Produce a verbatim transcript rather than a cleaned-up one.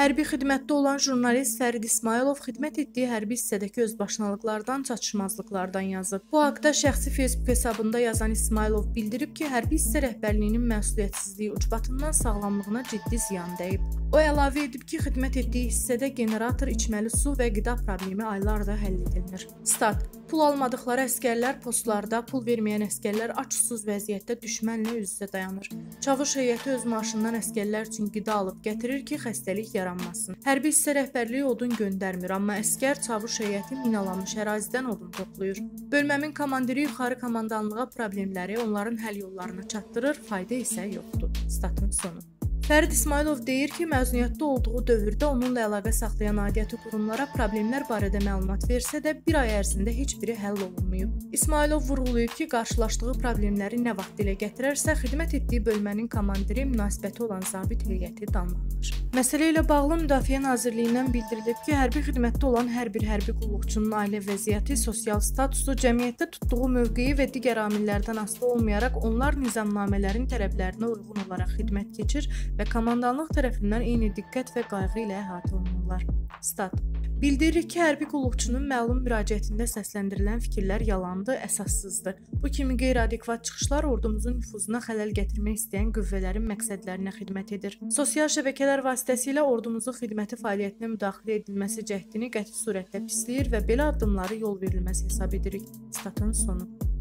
Hərbi xidmətdə olan jurnalist Fərid İsmailov xidmət etdiyi hərbi hissədəki özbaşınalıqlardan, çatışmazlıqlardan yazıb. Bu haqda şəxsi Facebook hesabında yazan İsmailov bildirib ki, hərbi hissə rəhbərliyinin məsuliyyətsizliyi ucbatından sağlamlığına ciddi ziyan dəyib. O əlavə edib ki, xidmət etdiyi hissədə generator, içməli su və qida problemi aylardır həll edilmir. Stat: Pul almadıqları əskərlər postlarda, pul verməyən əskərlər aç-susuz vəziyyətdə düşmənlə üz-üzə dayanır. Çavuş heyəti öz maaşından əskərlər üçün qida alıb gətirir ki, xəstəlik yaranmasın. Hərbi hissə rəhbərliyi odun göndərmir, amma əskər çavuş heyəti minalanmış ərazidən odun toplayır. Bölməmin komandiri yuxarı komandanlığa problemləri onların həll yollarına çatdırır, fayda isə yoxdur. Statın sonu. Fərid İsmailov deyir ki, məzuniyyətdə olduğu dövrdə onunla əlaqə saxlayan aidiyyəti qurumlara problemlər barədə məlumat versə də bir ay ərzində heç biri həll olunmayıb. İsmailov vurğulayıb ki, qarşılaşdığı problemləri nə vaxt dilə gətirərsə, xidmət etdiyi bölmənin komandiri münasibəti olan zabit heyəti danlanır. Məsələ ilə bağlı Müdafiə Nazirliyindən bildirilib ki, hərbi xidmətdə olan hər bir hərbi qulluqçunun ailə vəziyyəti, sosial statusu, cəmiyyətdə tutduğu mövqeyi və digər amillərdən asılı olmayaraq onlar nizamnamələrin tələblərinə uyğun olaraq xidmət keçir və komandanlıq tərəfindən eyni diqqət və qayğı ilə əhatə olunurlar. Stat: Bildiririk ki, hərbi qulluqçunun məlum müraciətində səsləndirilən fikirlər yalandır, əsassızdır. Bu kimi qeyri-adekvat çıxışlar ordumuzun nüfuzuna xələl gətirmək istəyən qüvvələrin məqsədlərinə xidmət edir. Sosial şəbəkələr vasitəsilə ordumuzun xidməti fəaliyyətinə müdaxilə edilməsi cəhdini qəti surətdə pisləyir və belə addımları yol verilməz hesab edirik. Statın sonu.